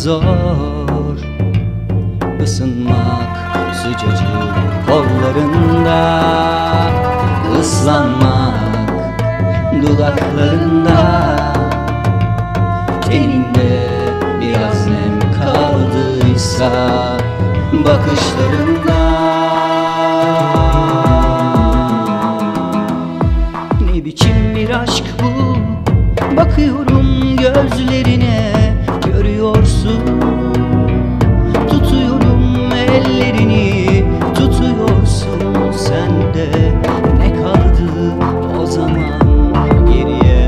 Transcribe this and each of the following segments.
zor Isınmak sıcacık kollarında, ıslanmak dudaklarında. Teninde biraz nem kaldıysa bakışlarında. Ne biçim bir aşk bu? Bakıyorum gözlerine, görüyorsun. Tutuyorum ellerini, tutuyorsun sen de. Ne kaldı o zaman geriye?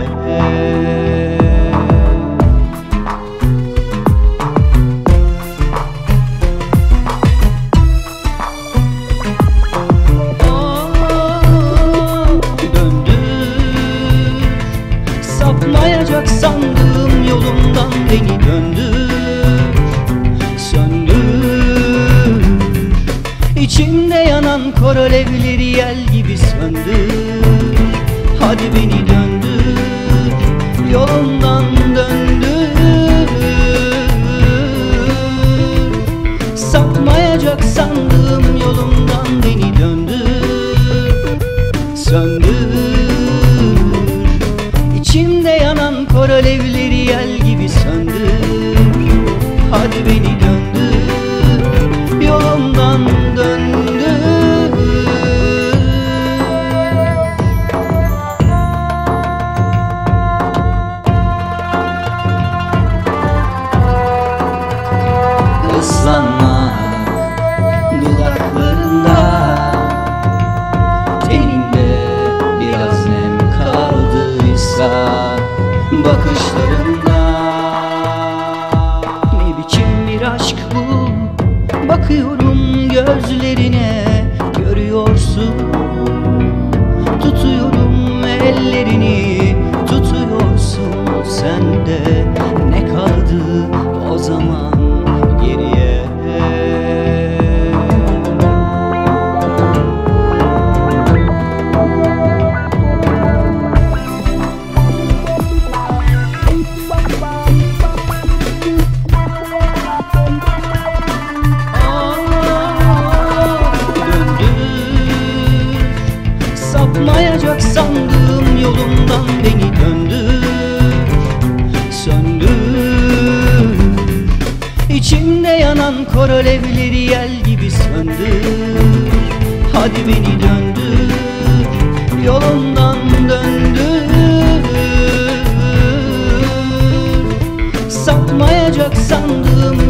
Sapmayacak sandığım yolumdan beni döndür, söndür. İçimde yanan kor alevleri yel gibi söndür. Hadi beni döndür, yolumdan döndür. Sapmayacak sandığım yolumdan beni döndür, söndür. İçimde yanan kor alevleri yel gibi söndür. Hadi beni döndür, yolumdan döndür. Islanmak dudaklarında, teninde biraz nem kaldıysa bakışlarında. Ne biçim bir aşk bu? Bakıyorum gözlerine, görüyorsun. Tutuyorum ellerini, tutuyorsun sen de. Ne kaldı o zaman geriye? Sapmayacak sandığım yolumdan beni döndür, söndür. İçimde yanan kor alevleri yel gibi söndür. Hadi beni döndür, yolumdan döndür. Sapmayacak sandığım